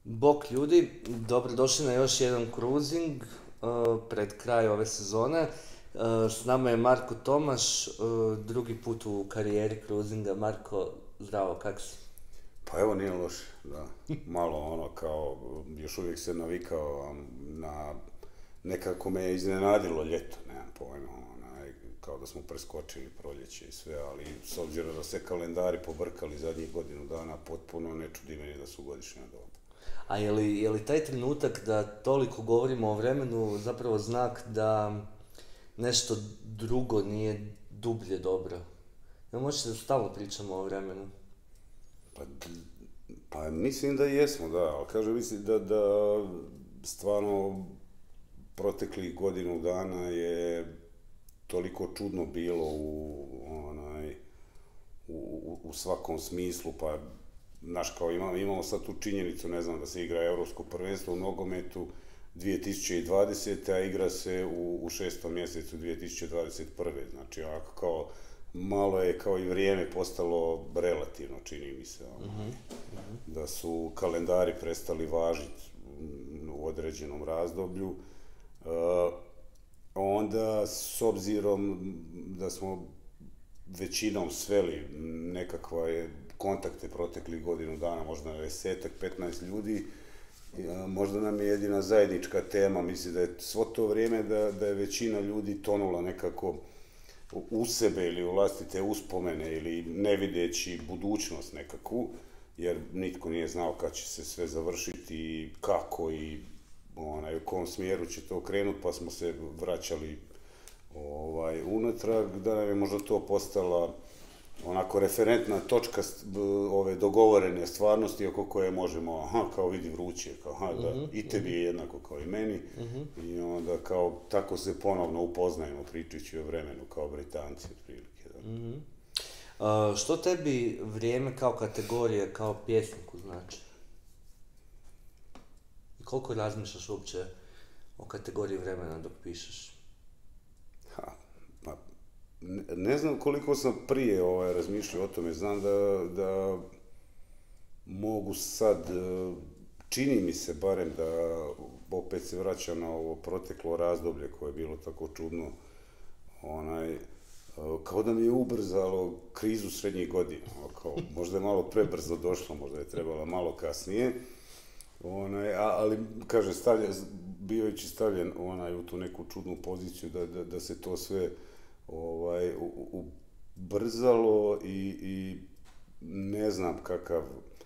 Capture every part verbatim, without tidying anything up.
Bok ljudi, dobrodošli na još jedan cruising uh, pred kraj ove sezone. Uh, s nama je Marko Tomaš, uh, drugi put u karijeri cruisinga. Marko, zdravo, kak si? Pa evo, nije loše, da. Malo ono kao, još uvijek se navikao na, nekako me je iznenadilo ljeto, nemam pojma, onaj, kao da smo preskočili proljeće i sve, ali s obzirom da se kalendari pobrkali zadnjih godinu dana, potpuno ne čudi meni da su godišnja doba. A je li, je li taj trenutak da toliko govorimo o vremenu zapravo znak da nešto drugo nije dublje dobro? Ja možete da stalno pričamo o vremenu. Pa, pa mislim da jesmo, da, ali kažem, mislim da, da stvarno proteklih godinu dana je toliko čudno bilo u, onaj, u, u svakom smislu, pa znaš, kao imamo, imamo sad tu činjenicu, ne znam, da se igra Europsko prvenstvo u nogometu dvije tisuće dvadesete. a igra se u, u šestom mjesecu dvije tisuće dvadeset prve. Znači, ovako kao, malo je kao i vrijeme postalo relativno, čini mi se, onaj, uh-huh. da su kalendari prestali važiti u određenom razdoblju. Uh, onda, s obzirom da smo većinom sveli nekakve kontakte proteklih godinu dana, možda desetak, petnaest ljudi, možda nam je jedina zajednička tema, mislim da je svo to vrijeme da, da je većina ljudi tonula nekako u sebe ili u vlastite uspomene ili ne videći budućnost nekakvu, jer nitko nije znao kad će se sve završiti i kako i onaj, u kom smjeru će to krenuti, pa smo se vraćali ovaj, unatrag, da nam je možda to postala onako referentna točka ove dogovorene stvarnosti oko koje možemo, aha, kao vidi vruće, kao, aha, da, uh-huh, i tebi je jednako kao i meni, uh-huh. i onda kao, tako se ponovno upoznajemo pričajući o vremenu kao Britanci, otprilike. Da. Uh-huh. Uh, što tebi vrijeme kao kategorija, kao pjesniku znači? I koliko razmišljaš uopće o kategoriji vremena dok pišeš? Ha, pa, ne, ne znam koliko sam prije ovaj, razmišljao o tome, znam da, da mogu sad, čini mi se barem da opet se vraća na ovo proteklo razdoblje koje je bilo tako čudno, onaj, kao da mi je ubrzalo krizu srednjih godina, kao, možda je malo prebrzo došlo, možda je trebalo malo kasnije, onaj, a, ali kaže, stavlja, bivajući stavljen onaj, u tu neku čudnu poziciju da, da, da se to sve ovaj, ubrzalo i, i ne znam kakav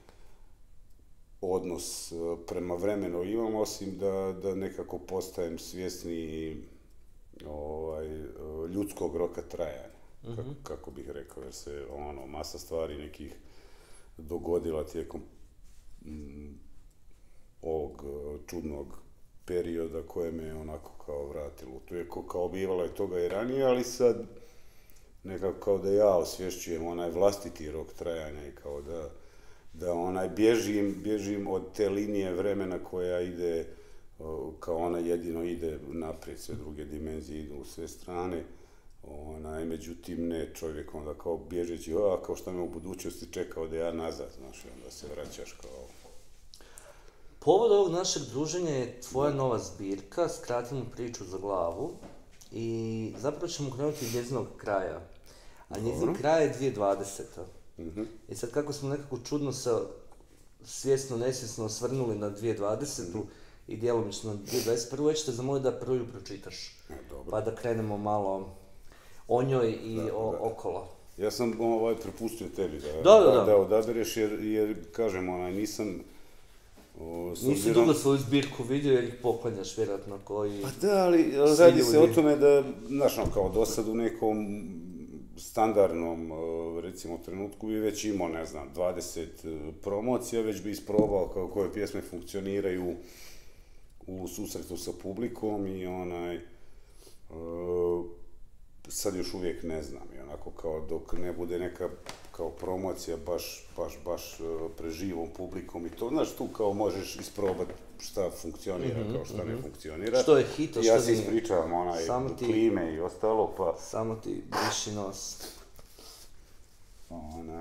odnos prema vremenu imam, osim da, da nekako postajem svjesni ovaj, ljudskog roka trajanja, uh-huh. kako, kako bih rekao, jer se ono, masa stvari nekih dogodila tijekom m, ovog čudnog perioda koje me onako kao vratilo. Tu je kao bivalo je toga i ranije, ali sad nekako kao da ja osvješćujem onaj vlastiti rok trajanja i kao da, da onaj bježim, bježim od te linije vremena koja ide, kao ona jedino ide naprijed, sve druge dimenzije idu u sve strane. Onaj, međutim, ne, čovjek onda kao bježeći, a kao što me u budućnosti čekao da ja nazad, znaš, onda se vraćaš kao... Povod ovog našeg druženja je tvoja nova zbirka, Skratimo priču za glavu, i zapravo ćemo krenuti iz njezinog kraja. A njezin kraj je dvije tisuće dvadeseta. Uh-huh. I sad kako smo nekako čudno se svjesno, nesvjesno osvrnuli na dvije tisuće dvadesetu uh-huh. i djelomično na dvije tisuće dvadeset prvu, već te zamoliti da prvu pročitaš. E, pa da krenemo malo o njoj i da, o, da. okolo. Ja sam ovaj prepustio tebi da, da, da, da, da odabereš, jer, jer kažem, onaj, nisam... O, Nisi obzirom... dugo svoju zbirku vidio jer ih poklanjaš vjerojatno koji... Pa da, ali radi se o tome da, znaš, kao do sad u nekom standardnom, recimo, trenutku bi već imao, ne znam, dvadeset promocija, već bi isprobao kao koje pjesme funkcioniraju u susretu sa publikom i onaj... Uh, sad još uvijek ne znam, i onako kao dok ne bude neka kao promocija baš, baš, baš pred živom publikom i to, znaš, tu kao možeš isprobati šta funkcionira, mm-hmm, kao šta mm-hmm. ne funkcionira. Što je hit, što ja se ispričavam onaj ti, klime i ostalo, pa... Samo ti briši nos. Onaj...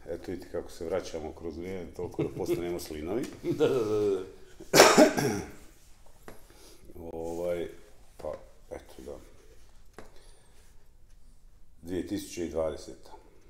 eto vidite kako se vraćamo kroz vrijeme, toliko da postanemo slinovi. Da, da, da. Ovaj, pa, eto da. dvije tisuće dvadeseta.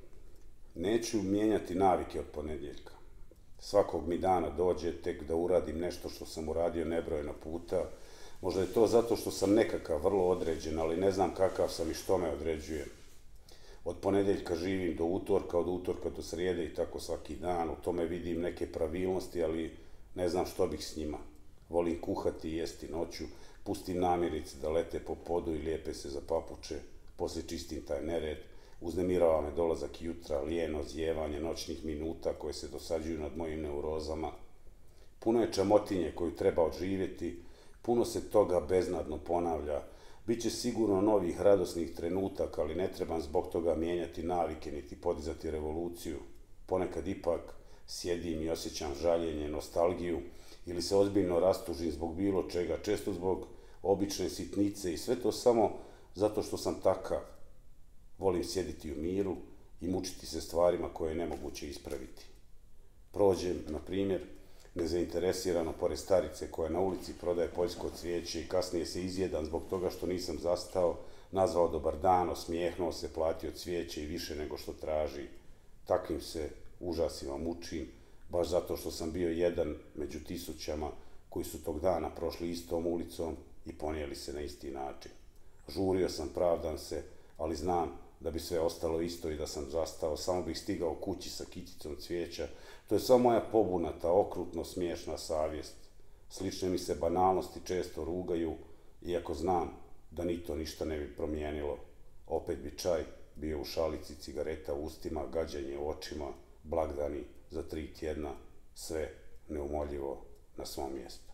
Neću mijenjati navike od ponedjeljka. Svakog mi dana dođe tek da uradim nešto što sam uradio nebrojeno puta. Možda je to zato što sam nekakav vrlo određen, ali ne znam kakav sam i što me određuje. Od ponedjeljka živim do utorka, od utorka do srijede i tako svaki dan. U tome vidim neke pravilnosti, ali ne znam što bih s njima. Volim kuhati i jesti noću, pustim namirnice da lete po podu i lijepe se za papuče, poslije čistim taj nered, uznemirava me dolazak jutra, lijeno zjevanje noćnih minuta koje se dosađuju nad mojim neurozama. Puno je čamotinje koju treba odživjeti, puno se toga beznadno ponavlja. Biće sigurno novih radosnih trenutaka, ali ne trebam zbog toga mijenjati navike niti podizati revoluciju. Ponekad ipak sjedim i osjećam žaljenje, nostalgiju ili se ozbiljno rastužim zbog bilo čega, često zbog obične sitnice i sve to samo zato što sam takav. Volim sjediti u miru i mučiti se stvarima koje je nemoguće ispraviti. Prođem, na primjer, nezainteresirano pored starice koja na ulici prodaje poljsko cvijeće i kasnije se izjedam zbog toga što nisam zastao, nazvao dobar dan, osmijehnuo se, platio cvijeće i više nego što traži. Takvim se užasima mučim, baš zato što sam bio jedan među tisućama koji su tog dana prošli istom ulicom i ponijeli se na isti način. Žurio sam, pravdam se, ali znam da bi sve ostalo isto i da sam zastao, samo bih stigao kući sa kiticom cvijeća. To je samo moja pobunata, okrutno smiješna savjest. Slične mi se banalnosti često rugaju, iako znam da ni to ništa ne bi promijenilo. Opet bi čaj bio u šalici, cigareta u ustima, gađanje u očima, blagdani za tri tjedna, sve neumoljivo na svom mjestu.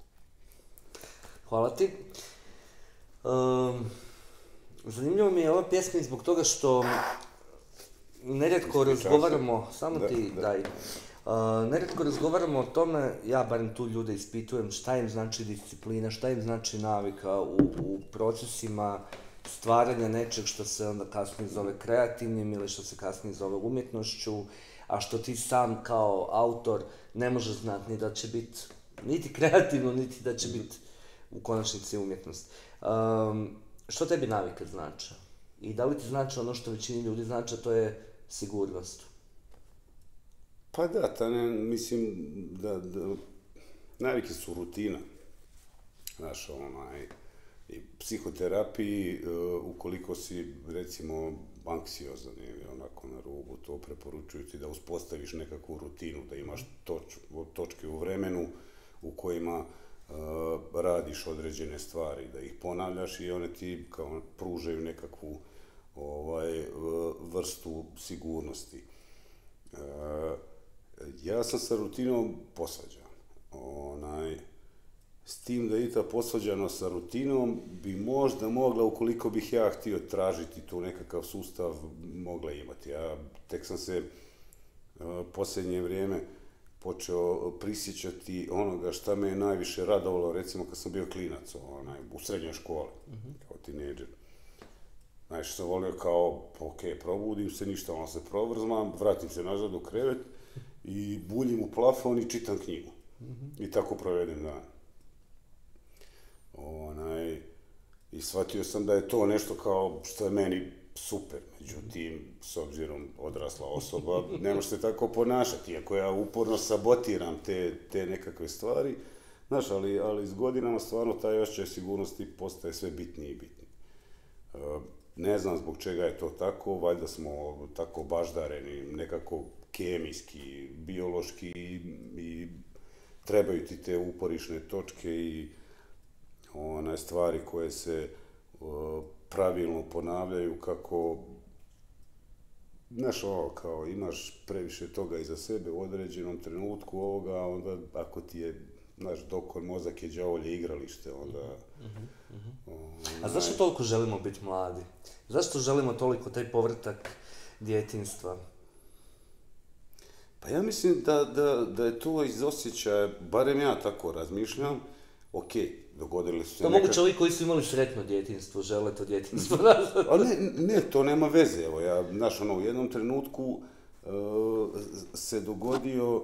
Hvala ti. Um, zanimljivo mi je ova pjesma zbog toga što nerijetko razgovaramo, samo da, ti da. daj, uh, nerijetko razgovaramo o tome, ja barem tu ljude ispitujem šta im znači disciplina, šta im znači navika u, u procesima stvaranja nečeg što se onda kasnije zove kreativnim ili što se kasnije zove umjetnošću, a što ti sam kao autor ne možeš znati ni da će biti niti kreativno, niti da će biti u konačnici umjetnost. Um, što tebi navike znače? I da li ti znači ono što većini ljudi znači, a to je sigurnost? Pa da, ta ne, mislim da, da navike su rutina. Znaš, onaj, i psihoterapiji, uh, ukoliko si, recimo, anksiozan ili onako na rubu, to preporučuju ti da uspostaviš nekakvu rutinu, da imaš toč, točke u vremenu u kojima uh, radiš određene stvari, da ih ponavljaš i one ti kao pružaju nekakvu ovaj, vrstu sigurnosti. Uh, ja sam sa rutinom posvađan. Onaj, s tim da i ta posvađanost sa rutinom bi možda mogla, ukoliko bih ja htio tražiti tu nekakav sustav, mogla imati. Ja tek sam se uh, posljednje vrijeme počeo prisjećati onoga šta me je najviše radovalo, recimo kad sam bio klinac, onaj, u srednjoj školi, mm-hmm. kao tinejdžer. Najviše sam volio kao, ok, probudim se, ništa, ono se provrzmam, vratim se nazad u krevet i buljim u plafon i čitam knjigu. Mm-hmm. I tako provedem dan. Onaj, i shvatio sam da je to nešto kao što je meni super, međutim, s obzirom odrasla osoba, ne može se tako ponašati, iako ja uporno sabotiram te, te nekakve stvari, znaš, ali, ali s godinama stvarno taj osjećaj sigurnosti postaje sve bitniji i bitniji. E, ne znam zbog čega je to tako, valjda smo tako baždareni, nekako kemijski, biološki i, i trebaju ti te uporišne točke i one stvari koje se o, pravilno ponavljaju kako, znaš, ovo, kao imaš previše toga iza sebe u određenom trenutku ovoga, onda ako ti je, znaš, dokon mozak je đavolje igralište, onda... Mm-hmm, mm-hmm. Onaj... A zašto toliko želimo biti mladi? Zašto želimo toliko taj povratak djetinjstva? Pa ja mislim da, da, da je to iz osjećaja, barem ja tako razmišljam, ok, dogodili su se to neka... moguće ovi koji su imali sretno djetinjstvo, žele to djetinjstvo nazad. A ne, ne, to nema veze, evo ja, znaš, ono, u jednom trenutku, uh, se dogodio,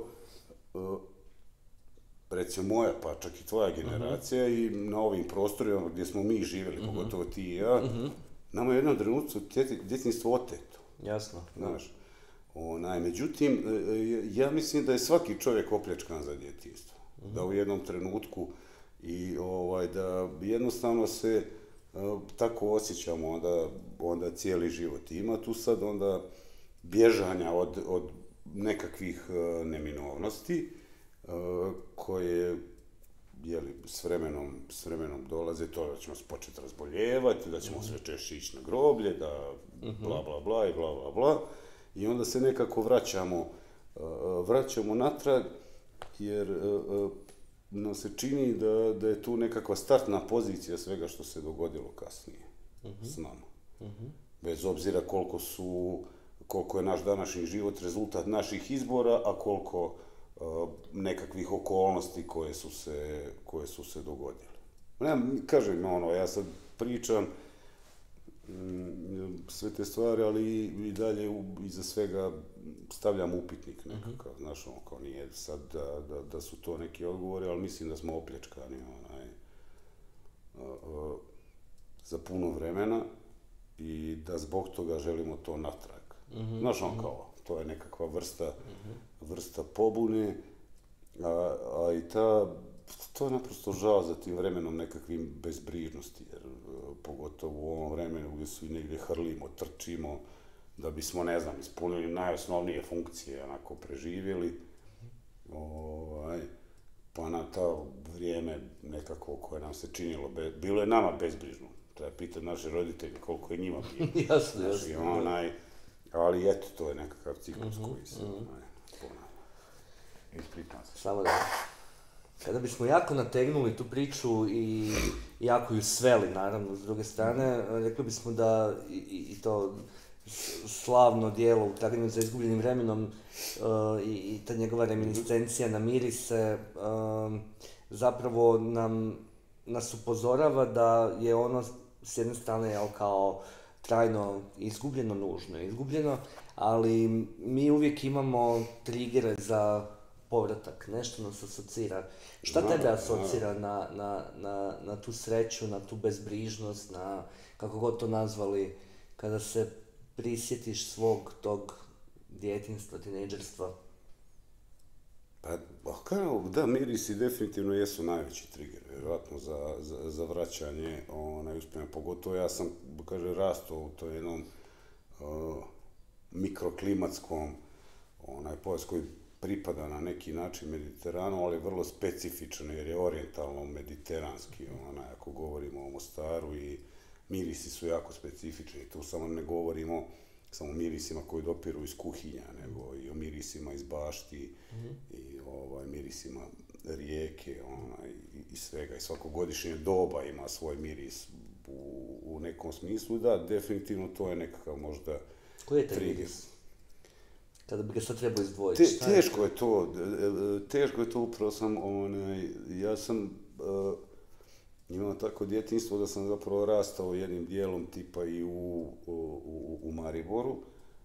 recimo moja, pa čak i tvoja generacija, uh-huh. i na ovim prostorima gdje smo mi živjeli, uh-huh. pogotovo ti i ja, uh-huh. nama je jednom trenutku djetinjstvo oteto. Jasno. Znaš, onaj, međutim, ja mislim da je svaki čovjek opljačkan za djetinjstvo. Uh-huh. Da u jednom trenutku i ovaj, da jednostavno se uh, tako osjećamo onda, onda cijeli život. I ima tu sad onda bježanja od, od nekakvih uh, neminovnosti, Uh, koje jeli, s, vremenom, s vremenom dolaze, to da ćemo se početi razboljevati, da ćemo uh-huh. sve češće ići na groblje, da bla bla bla i bla bla bla. I onda se nekako vraćamo, uh, vraćamo natrag, jer uh, nam se čini da, da je tu nekakva startna pozicija svega što se dogodilo kasnije uh-huh. s nama. Uh-huh. Bez obzira koliko su, koliko je naš današnji život rezultat naših izbora, a koliko Uh, nekakvih okolnosti koje su se, koje su se dogodile. Ja, kažem, ono, ja sad pričam mm, sve te stvari, ali i, i dalje u, iza svega stavljam upitnik nekakav, uh-huh. znaš, ono, kao nije sad da, da, da su to neki odgovori, ali mislim da smo opljačkani, onaj, uh, uh, za puno vremena i da zbog toga želimo to natrag. Uh-huh. Znaš, ono, kao, to je nekakva vrsta, uh-huh. vrsta pobune, a, a i ta, to je naprosto žao za tim vremenom nekakvim bezbrižnosti, jer pogotovo u ovom vremenu gdje su i negdje hrlimo, trčimo, da bismo, ne znam, ispunili najosnovnije funkcije, onako preživjeli, ovaj, pa na to vrijeme nekako koje nam se činilo, be, bilo je nama bezbrižno. Treba pitati naše roditelje koliko je njima bilo. Jasno, jasno. Znači, onaj, ali eto, to je nekakav ciklus uh-huh, koji se uh-huh. ponavlja. Ispričam se. Samo da. Kada bismo jako nategnuli tu priču i jako ju sveli, naravno, s druge strane, rekli bismo da i, i to slavno djelo u traganju za izgubljenim vremenom uh, i, i ta njegova reminiscencija na mirise uh, zapravo nam, nas upozorava da je ono s jedne strane jel, kao trajno izgubljeno, nužno izgubljeno, ali mi uvijek imamo trigere za povratak, nešto nas asocira. Šta no, tebe asocira no. na, na, na, na tu sreću, na tu bezbrižnost, na kako god to nazvali, kada se prisjetiš svog tog djetinjstva, tinejdžerstva? Pa, kao, da, mirisi definitivno jesu najveći trigger, vjerojatno za, za, za vraćanje onaj uspjena. Pogotovo ja sam, kaže, rastao u to jednom uh, mikroklimatskom onaj pojas koji pripada na neki način Mediteranu, ali je vrlo specifičan jer je orijentalno mediteranski, onaj, ako govorimo o Mostaru, i mirisi su jako specifični. Tu samo ne govorimo samo o mirisima koji dopiru iz kuhinja, nego i o mirisima iz bašti mm-hmm. i ovaj, mirisima rijeke onaj, i, i svega. I svako godišnje doba ima svoj miris u, u nekom smislu. Da, definitivno to je nekakav možda koji je taj trigger. Miris? Kada bi ga sad trebao izdvojiti? Te, teško je to, teško je to, upravo sam, onaj, ja sam uh, imao tako djetinjstvo da sam zapravo rastao jednim dijelom tipa i u, u, u Mariboru,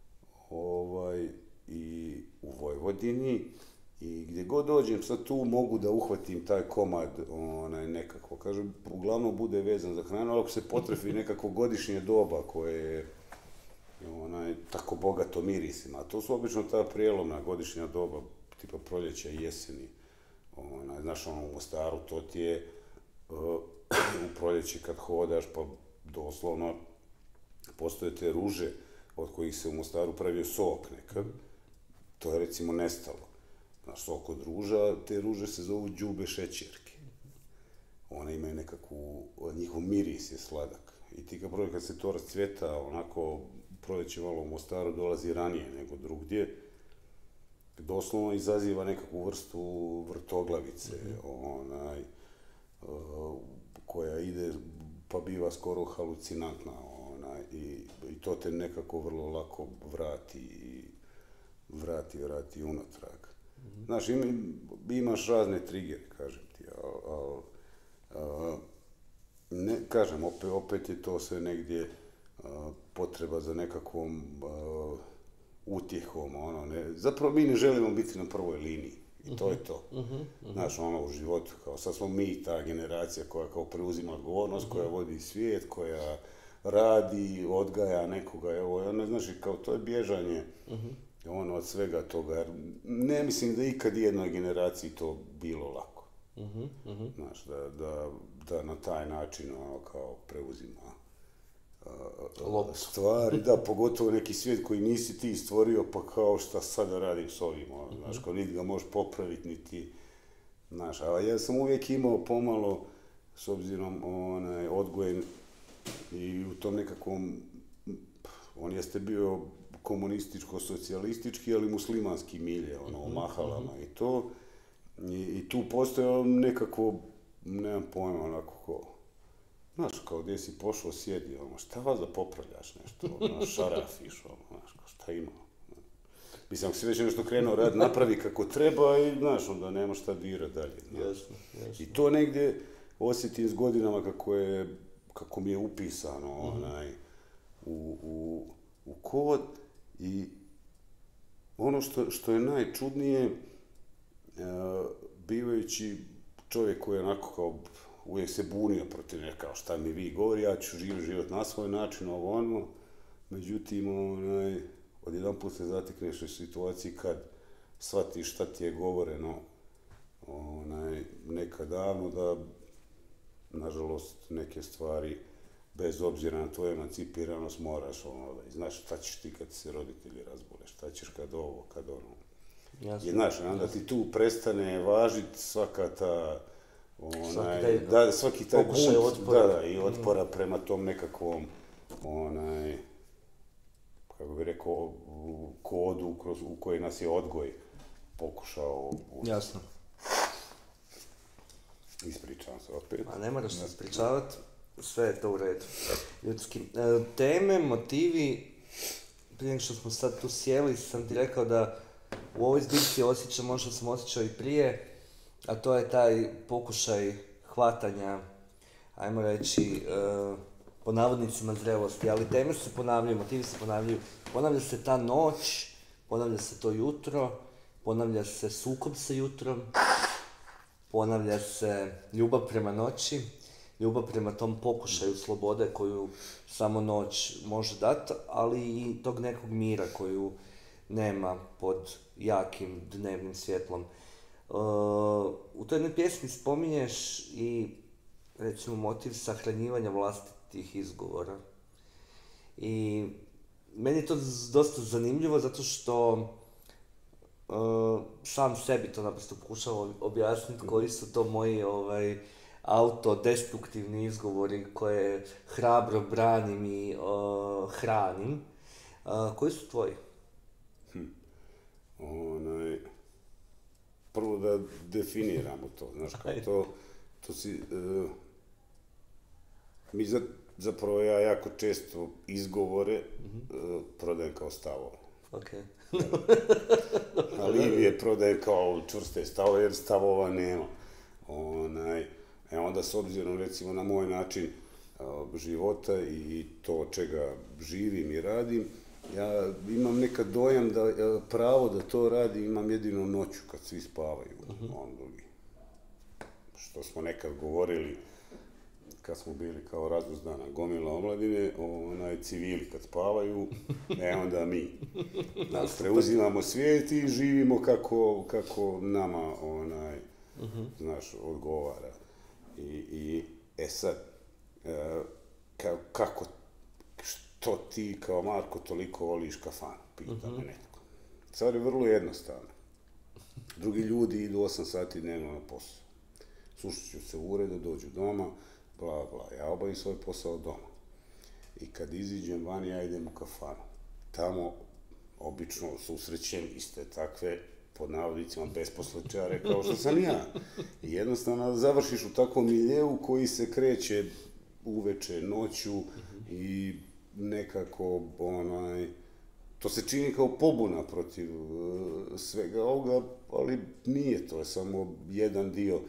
ovaj, i u Vojvodini, i gdje god dođem sad tu mogu da uhvatim taj komad, onaj, nekako, kažem, uglavnom bude vezan za hranu, ali ako se potrefi nekako godišnje doba koje je onaj, tako bogato mirisima, a to su obično ta prijelomna godišnja doba, tipa proljeća i jeseni, onaj, znaš, ono, u Mostaru, to ti je uh, u proljeći kad hodaš, pa doslovno postoje te ruže od kojih se u Mostaru pravio sok nekad, to je recimo nestalo. Znaš, sok od ruža, te ruže se zovu đube šećerke. One imaju nekakvu, njihov miris je sladak. I ti kad prolje, kad se to rascvjeta, onako, proljeće malo u Mostaru dolazi ranije nego drugdje, doslovno izaziva nekakvu vrstu vrtoglavice, mm-hmm. onaj, uh, koja ide, pa biva skoro halucinantna, onaj, i, i to te nekako vrlo lako vrati, vrati, vrati unatrag. Mm-hmm. Znaš, im, imaš razne trigere, kažem ti, ali, al, al, ne, kažem, opet, opet je to sve negdje uh, potreba za nekakvom uh, utjehom, ono, ne, zapravo mi ne želimo biti na prvoj liniji. I to je to. Znaš, ono, u životu, kao sad smo mi ta generacija koja kao preuzima odgovornost, koja vodi svijet, koja radi, odgaja nekoga, evo, ja ne znaš, kao to je bježanje, ono, od svega toga, jer ne mislim da ikad jednoj generaciji to bilo lako. Znaš, da, da, da na taj način, ono, kao preuzima uh, stvari, da, pogotovo neki svijet koji nisi ti stvorio, pa kao šta sad da radim s ovim, ono, znaš, kao niti ga možeš popraviti, niti, znaš, a ja sam uvijek imao pomalo, s obzirom, onaj, odgojen i u tom nekakvom, on jeste bio komunističko-socijalistički, ali muslimanski milje, ono, u mahalama i to, i, i tu postoje nekako, nemam pojma, onako ko, znaš, kao gdje si pošao sjedi, ono, šta vas da popravljaš nešto, ono, šarafiš, ono, znaš, kao šta ima. Mislim, ako si već nešto krenuo rad, napravi kako treba i, znaš, onda nema šta dirati dalje. Jasno, jasno. I to negdje osjetim s godinama kako je, kako mi je upisano, onaj, u, u, u kod i ono što, što je najčudnije, e, bivajući čovjek koji je onako kao uvijek se bunio protiv neka, kao šta mi vi govori, ja ću živjeti život na svoj način, ovo ono, međutim, onaj, odjedan put se zatekneš u situaciji kad shvatiš šta ti je govoreno onaj, nekad davno, da nažalost neke stvari, bez obzira na tvoju emancipiranost, moraš ono, da znaš šta ćeš ti kad se roditelji razbole, šta ćeš kad ovo, kad ono. Jasno. I znaš, onda ti tu prestane važiti svaka ta, onaj, svaki taj, da, svaki taj bunt, otpora. Da, i otpora mm. prema tom nekakvom, onaj, kako bih rekao, kodu kroz, u koji nas je odgoj pokušao. U... Jasno. Ispričavam se opet. A ne moraš se ispričavati, sve je to u redu. Ljudski. E, teme, motivi, prije nego što smo sad tu sjeli, sam ti rekao da u ovoj zbirci osjećam, možda sam osjećao i prije, a to je taj pokušaj hvatanja, ajmo reći, e, po navodnicima zrelosti, ali teme se ponavljaju, motivi se ponavljaju. Ponavlja se ta noć, ponavlja se to jutro, ponavlja se sukob sa jutrom, ponavlja se ljubav prema noći, ljubav prema tom pokušaju slobode koju samo noć može dati, ali i tog nekog mira koju nema pod jakim dnevnim svjetlom. Uh, u toj jednoj pjesmi spominješ i, recimo, motiv sahranjivanja vlastitih izgovora. I meni je to dosta zanimljivo zato što uh, sam sebi to naprosto pokušavam objasniti koji su to moji ovaj, autodestruktivni izgovori koje hrabro branim i uh, hranim. Uh, koji su tvoji? Hm. Onaj, prvo da definiramo to, znaš, kao to, to si, uh, mi za, zapravo ja jako često izgovore mm-hmm. uh, prodajem kao stavove. Okay. Ali je prodajem kao čvrste stavove jer stavova nema. Onaj, e onda s obzirom recimo na moj način uh, života i to čega živim i radim, ja imam nekad dojam da uh, pravo da to radim imam jedino noću kad svi spavaju. Uh-huh. On drugi. Što smo nekad govorili kad smo bili kao razuzdana gomila omladine, onaj civili kad spavaju, e onda mi. Nas preuzimamo svijet i živimo kako, kako nama onaj, uh-huh. znaš, odgovara. I, i e sad, e, ka, kako, što ti kao Marko toliko voliš kafanu, pita uh-huh. me netko. Stvar je vrlo jednostavna. Drugi ljudi idu osam sati dnevno na posao. Sušit ću se u uredu, dođu doma, bla, bla. Ja obavim svoj posao doma. I kad iziđem van, ja idem u kafanu. Tamo obično susrećem iste takve, pod navodnicima, besposličare kao što sam ja. I jednostavno završiš u takvom miljeu koji se kreće uveče, noću uh-huh. i nekako, onaj, to se čini kao pobuna protiv uh, svega ovoga, ali nije, to je samo jedan dio uh,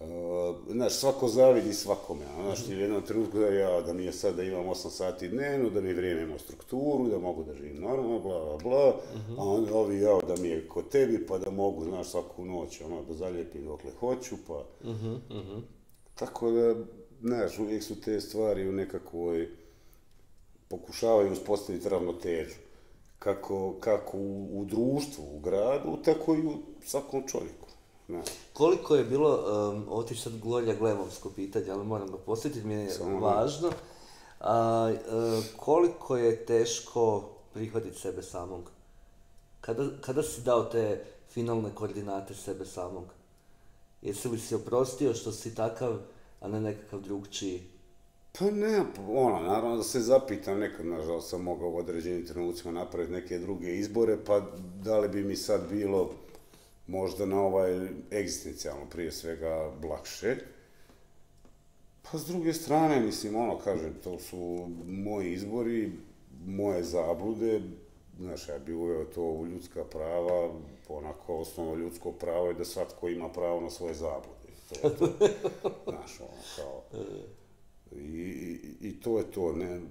Znaš, svako zavidi svakome, znaš, ti u jednom trenutku da ja, da mi je sad da imam osam sati dnevno, da mi vrijeme ima strukturu, da mogu da živim normalno, bla, bla, bla, a onda ovi jao da mi je kod tebi, pa da mogu, znaš, svaku noć, ono, da zalijepim dokle hoću, pa... Tako da, znaš, uvijek su te stvari u nekakvoj, pokušavaju uspostaviti ravnotežu. Kako, kako u, u društvu, u gradu, tako i u svakom čovjeku. Ne. Koliko je bilo, um, ovo ti sad Glorija Glebovsko pitanje, ali moram ga posjetiti, mi je Samo važno, a, a, koliko je teško prihvatiti sebe samog? Kada, kada si dao te finalne koordinate sebe samog? Jesi li si oprostio što si takav, a ne nekakav drugčiji? Pa ne, ono, naravno da se zapitam, nekad, nažalost, sam mogao u određenim trenucima napraviti neke druge izbore, pa da li bi mi sad bilo možda na ovaj egzistencijalno prije svega lakše. Pa s druge strane, mislim, ono, kažem, to su moji izbori, moje zablude, znaš, ja bih uveo to u ljudska prava, onako, osnovno ljudsko pravo je da svatko ima pravo na svoje zablude. To je to, znaš, ono, kao... I, i, i to je to, ne,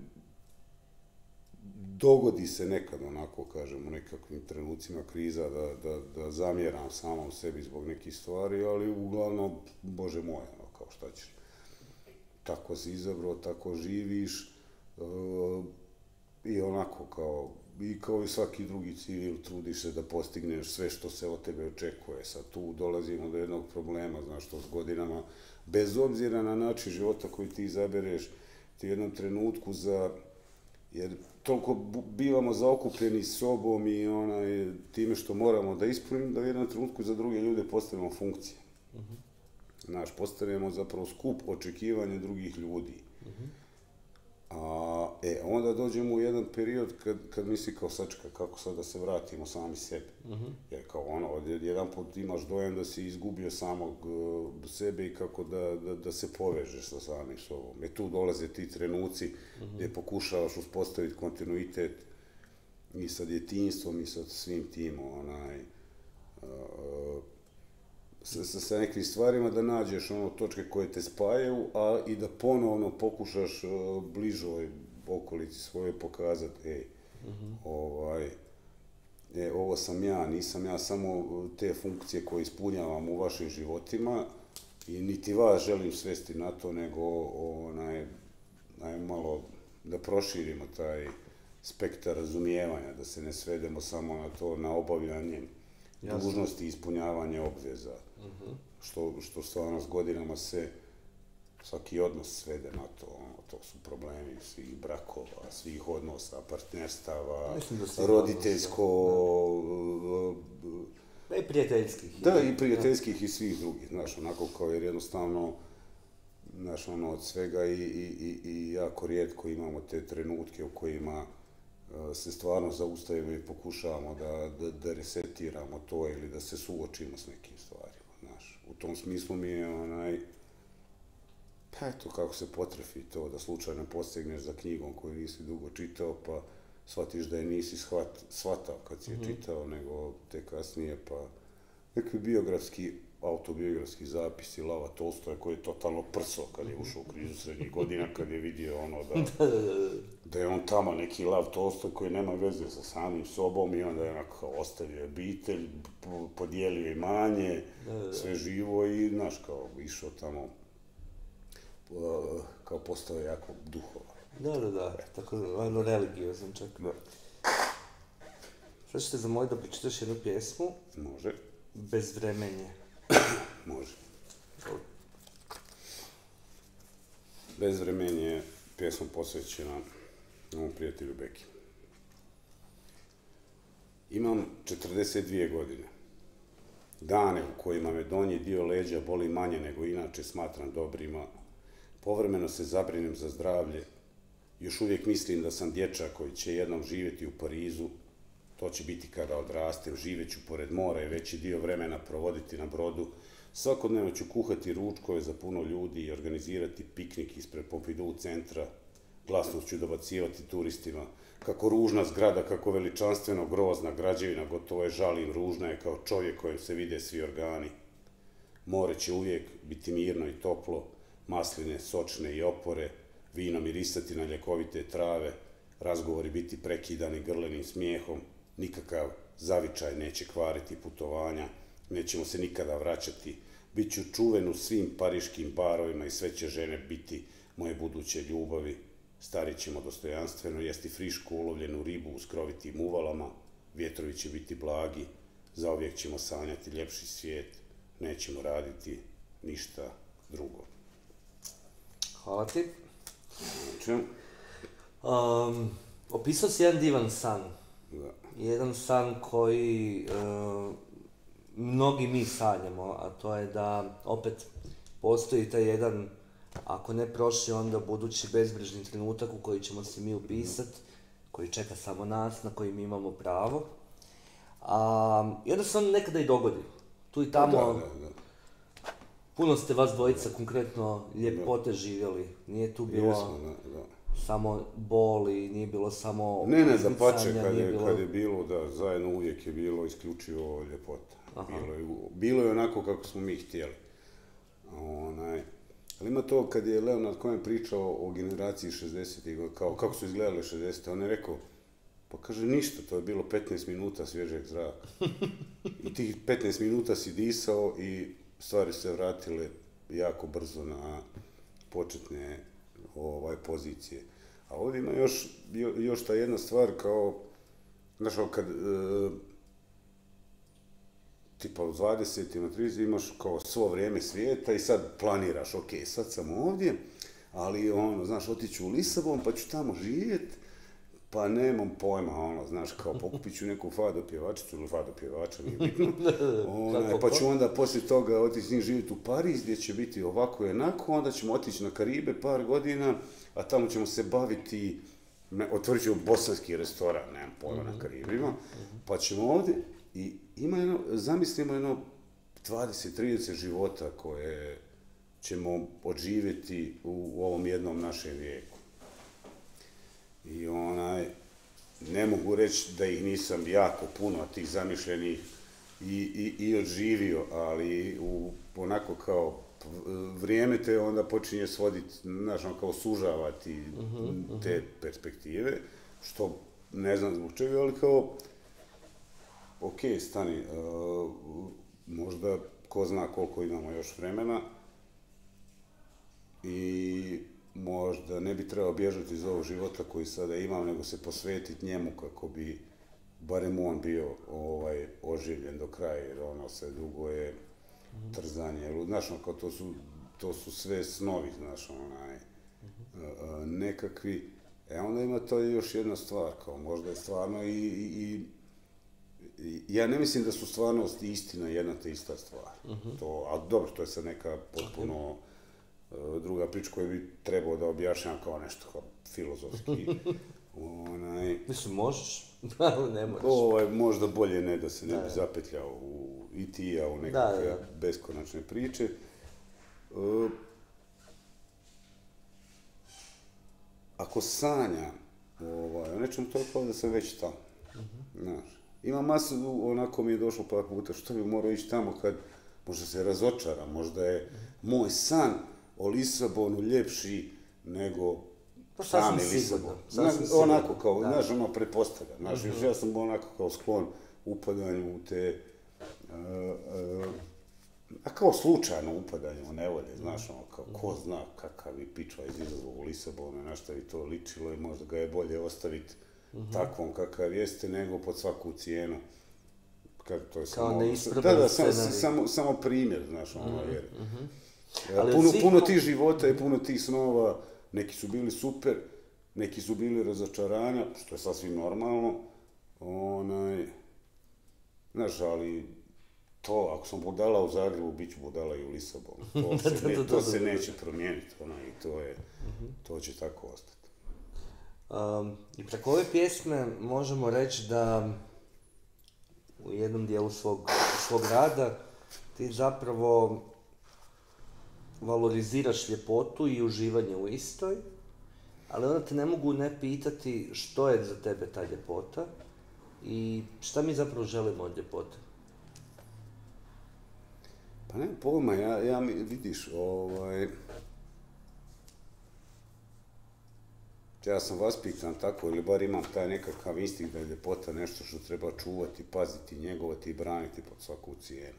dogodi se nekad, onako kažem, u nekakvim trenucima kriza da, da, da zamjeram samom sebi zbog nekih stvari, ali uglavnom, Bože moj, ono, kao šta ćeš, tako si izabrao, tako živiš, uh, i onako kao, i kao i svaki drugi civil, trudiš se da postigneš sve što se od tebe očekuje. Sad tu dolazimo do jednog problema, znaš, što s godinama, bez obzira na način života koji ti izabereš, ti u jednom trenutku za, jer toliko bivamo zaokupljeni sobom i onaj, time što moramo da ispunimo, da u jednom trenutku za druge ljude postavimo funkcije. Uh-huh. Znaš, postavimo zapravo skup očekivanja drugih ljudi. Uh-huh. A, e, onda dođemo u jedan period kad, kad misli kao sačka, kako sad da se vratimo sami sebi. Uh-huh. Jer kao ono, jedan put imaš dojam da si izgubio samog uh, sebe i kako da, da, da se povežeš sa samim sobom. E tu dolaze ti trenuci uh-huh. gdje pokušavaš uspostaviti kontinuitet i sa djetinjstvom i sa svim tim, onaj, uh, sa, sa, sa nekim stvarima da nađeš ono točke koje te spajaju, a i da ponovno pokušaš uh, bližoj okolici svoje pokazati, ej, uh-huh. ovaj, e, ovo sam ja, nisam ja samo te funkcije koje ispunjavam u vašim životima i niti vas želim svesti na to, nego onaj, aj malo da proširimo taj spektar razumijevanja, da se ne svedemo samo na to, na obavljanje dužnosti i ispunjavanje obveza. Uh-huh. Što, što stvarno s godinama se svaki odnos svede na to, ono, to su problemi svih brakova, svih odnosa, partnerstava, roditeljsko... Da, i prijateljskih. Da, i prijateljskih da. I svih drugih, znaš, onako kao jer jednostavno, znaš, ono, od svega i, i, i jako rijetko imamo te trenutke u kojima uh, se stvarno zaustavimo i pokušavamo da, da, da resetiramo to ili da se suočimo s nekim stvarima, znaš. U tom smislu mi je onaj, pa eto, kako se potrefi to da slučajno postigneš za knjigom koju nisi dugo čitao, pa shvatiš da je nisi shvat, shvatao kad si je mm-hmm. čitao, nego te kasnije, pa neki biografski, autobiografski zapisi Lava Tolstoja koji je totalno prso kad je ušao u krizu srednjih godina, kad je vidio ono da, da je on tamo neki Lav Tolstoj koji nema veze sa samim sobom i onda je onako ostavio obitelj, podijelio imanje, sve živo i, znaš, kao išao tamo kao postao jako duhovan. Da, da, da, tako ono religiozan čak. Da. Sad ću te zamoliti da pročitaš jednu pjesmu. Može. Bezvremenje. Može. Bezvremenje je pjesma posvećena mom prijatelju Beki. Imam četrdeset dvije godine. Dane u kojima me donji dio leđa boli manje nego inače smatram dobrima. Povremeno se zabrinem za zdravlje. Još uvijek mislim da sam dječak koji će jednom živjeti u Parizu. To će biti kada odrastem, živeću pored mora i veći dio vremena provoditi na brodu. Svakodnevno ću kuhati ručkove za puno ljudi i organizirati piknik ispred Pompidou centra. Glasno ću dobacivati turistima. Kako ružna zgrada, kako veličanstveno grozna građevina, gotovo je žalim, ružna je kao čovjek kojem se vide svi organi. more će uvijek biti mirno i toplo, masline sočne i opore, vino mirisati na ljekovite trave, razgovori biti prekidani grlenim smijehom, nikakav zavičaj neće kvariti putovanja, nećemo se nikada vraćati, bit ću čuven u svim pariškim barovima i sve će žene biti moje buduće ljubavi, starit ćemo dostojanstveno, jesti frišku ulovljenu ribu u skrovitim uvalama, vjetrovi će biti blagi, zauvijek ćemo sanjati ljepši svijet, nećemo raditi ništa drugo. Hvala ti. Čem? Um, opisao si jedan divan san. Da. Jedan san koji uh, mnogi mi sanjamo, a to je da opet postoji taj jedan, ako ne prošli, onda budući bezbrižni trenutak u koji ćemo se mi upisati, koji čeka samo nas, na koji mi imamo pravo. A, I onda se on nekada i dogodi. Tu i tamo, Da, da, da. puno ste vas dvojica konkretno ljepote živjeli. Nije tu bilo Jesmo, da, da. samo boli, nije bilo samo Ne, ne, izmicanja, dapače, kad nije je, bilo... kad je bilo, da, zajedno uvijek je bilo isključivo ljepota. Aha. Bilo je, bilo je onako kako smo mi htjeli. Onaj, ali ima to kad je Leonard Cohen pričao o generaciji šezdesetih, kao kako su izgledale šezdesete, on je rekao, pa kaže ništa, to je bilo petnaest minuta svježeg zraka. I tih petnaest minuta si disao i stvari se vratile jako brzo na početne ovaj, pozicije. A ovdje ima još, još ta jedna stvar kao, znaš, kad e, tipa u dvadesetima, tridesetima imaš kao svo vrijeme svijeta i sad planiraš, ok, sad sam ovdje, ali ono, znaš, otiću u Lisabon pa ću tamo živjeti, pa nemam pojma, ono, znaš, kao pokupit ću neku fado pjevačicu ili fado pjevača, nije bitno, onaj, pa ću onda poslije toga otići s njim živjeti u Pariz gdje će biti ovako i onako, onda ćemo otići na Karibe par godina, a tamo ćemo se baviti, otvorit ćemo bosanski restoran, nemam pojma, na Karibima, pa ćemo ovdje i ima jedno, zamislimo jedno dvadeset trideset života koje ćemo odživjeti u, u ovom jednom našem vijeku. I onaj, ne mogu reći da ih nisam jako puno tih zamišljenih i, i, i odživio, ali u, onako kao vrijeme te onda počinje svoditi, znaš, kao sužavati uh-huh, uh-huh. te perspektive, što ne znam zbog čega, ali kao, ok, stani, uh, možda ko zna koliko imamo još vremena i možda ne bi trebao bježati iz ovog života koji sada imam, nego se posvetiti njemu kako bi barem on bio ovaj, oživljen do kraja, jer ono sve dugo je trzanje. Znaš, kao to su, to su sve snovi, znaš, onaj, nekakvi. E onda ima to još jedna stvar, kao možda je stvarno i, i, i ja ne mislim da su stvarnost i istina jedna te ista stvar. Uh-huh. To, a dobro, to je sad neka potpuno druga priča koju bi trebao da objašnjam kao nešto kao filozofski. Onaj, mislim, možeš, ali ne možeš. Ovaj, možda bolje ne, da se ne bi zapetljao u, i ti ja u nekakve da, da. beskonačne priče. Uh, ako sanja ovaj, o nečem, to je kao da sam već tamo. Uh-huh. Znaš, ima masu, onako mi je došlo par puta, što bi morao ići tamo kad možda se razočara, možda je uh-huh. moj san o Lisabonu ljepši nego pa, sami Lisabon. Znaš, onako kao, da. Znaš, ono pretpostavlja. Znaš, uh-huh. ja sam onako kao sklon upadanju u te, uh, uh, a kao slučajno upadanju u nevolje, znaš, ono, kao, ko zna kakav bi pičva izazvao u Lisabonu, na šta bi to ličilo i možda ga je bolje ostaviti uh-huh. takvom kakav jeste, nego pod svaku cijenu. Kad to je kao samo, neispravan da, da, scenarij. samo, samo, samo primjer, znaš, ono, uh-huh. jer uh-huh. Ali puno, svih... puno tih života i puno tih snova, neki su bili super, neki su bili razočaranja, što je sasvim normalno, onaj, znaš, ali to, ako sam budala u Zagrebu, bit ću budala i u Lisabonu, to se, ne, to se neće promijeniti, onaj, i to je, to će tako ostati. Um, I preko ove pjesme možemo reći da u jednom dijelu svog, svog rada ti zapravo valoriziraš ljepotu i uživanje u istoj, ali onda te ne mogu ne pitati što je za tebe ta ljepota i šta mi zapravo želimo od ljepote. Pa ne, pojma, ja, ja mi, vidiš, ovaj... Ja sam vaspitan tako, ili bar imam taj nekakav instinkt da je ljepota nešto što treba čuvati, paziti, njegovati i braniti pod svaku cijenu.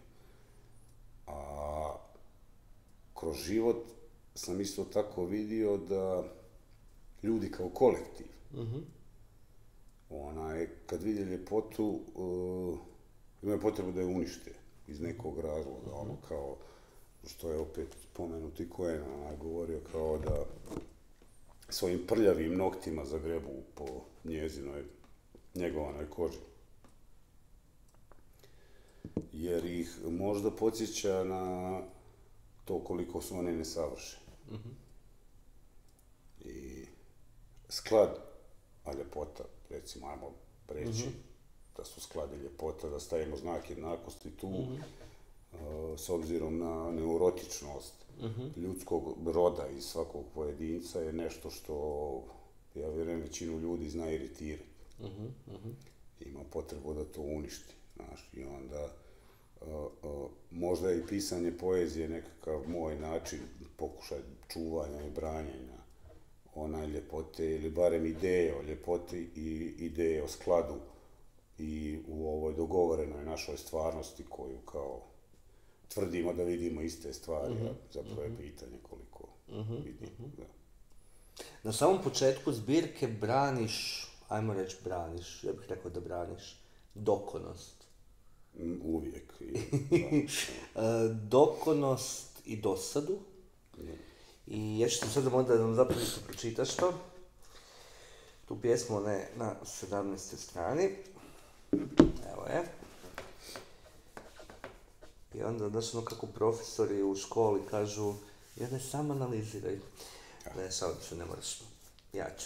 A kroz život sam isto tako vidio da ljudi kao kolektiv, mm-hmm. onaj, kad vide ljepotu, uh, imaju potrebu da je unište iz nekog razloga, mm-hmm. ono kao, što je opet spomenuti Cohen, onaj, govorio kao da svojim prljavim noktima zagrebu po njezinoj, njegovanoj koži. Jer ih možda podsjeća na to koliko su oni nesavršeni. Mm-hmm. I sklad, a ljepota, recimo, ajmo reći mm-hmm. da su sklad i ljepota, da stavimo znak jednakosti tu, mm-hmm. uh, s obzirom na neurotičnost mm-hmm. ljudskog roda i svakog pojedinca je nešto što, ja vjerujem, većinu ljudi zna iritirati. Mm-hmm. Ima potrebu da to uništi, znaš, i onda uh, uh, možda je i pisanje poezije nekakav moj način, pokušaj čuvanja i branjenja onaj ljepote, ili barem ideje o ljepoti i ideje o skladu i u ovoj dogovorenoj našoj stvarnosti koju kao tvrdimo da vidimo iste stvari, mm-hmm. a zapravo je pitanje koliko mm-hmm. vidimo. Da. Na samom početku zbirke braniš, ajmo reći braniš, ja bih rekao da braniš, dokonost. Uvijek. I, dokonost i dosadu. Mm. I ja ću ti sad onda da nam zapravo isto pročitaš to. Tu pjesmu ne na sedamnaestoj strani. Evo je. I onda, znaš, ono kako profesori u školi kažu, ja ne sam analiziraj. Ja. Ne, šalim se, ne moraš. Ja ću.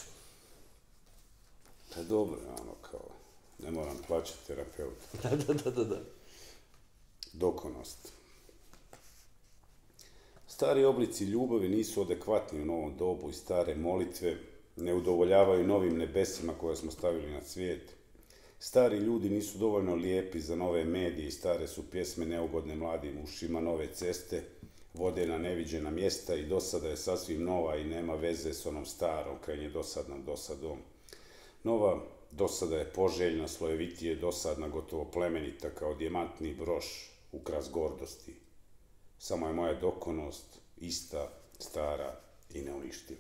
To je dobro, ono, kao, ne moram plaćati terapeuta. Da, da, da, da, da. Dokonost. Stari oblici ljubavi nisu adekvatni u novom dobu i stare molitve ne udovoljavaju novim nebesima koje smo stavili na svijet. Stari ljudi nisu dovoljno lijepi za nove medije i stare su pjesme neugodne mladim ušima, nove ceste vode na neviđena mjesta i dosada je sasvim nova i nema veze s onom starom, kraj nje dosadnom dosadom. Nova dosada je poželjna, slojevitije dosadna, gotovo plemenita kao dijamantni broš, ukras gordosti. Samo je moja dokonost ista, stara i neuništiva.